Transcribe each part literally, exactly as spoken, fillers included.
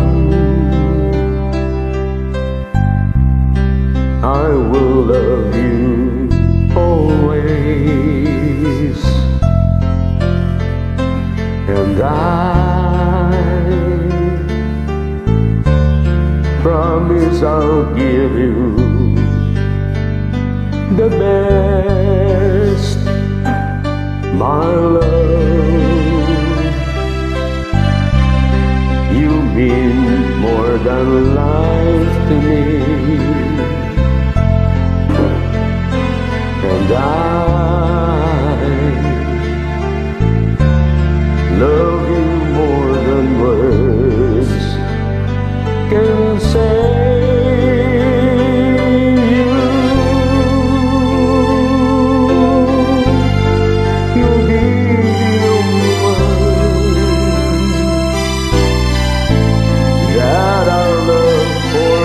I will love you always, and I promise I'll give you the best, my love. You mean more than life to me, and I love you more than words can say. You'll be the only one that I'll love for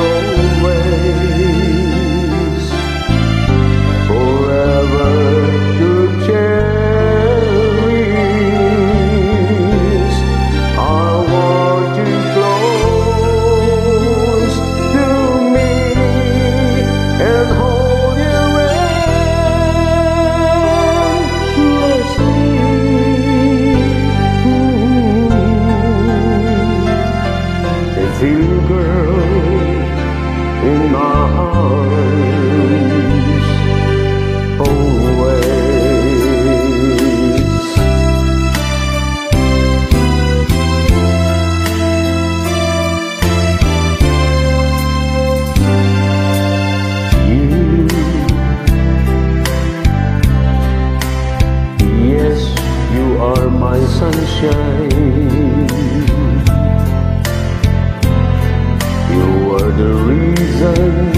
always, forever to cherish. I want you close to me and hold your endlessly. And feel you, girl, in my arms always. Yes, you are my sunshine. You are the reason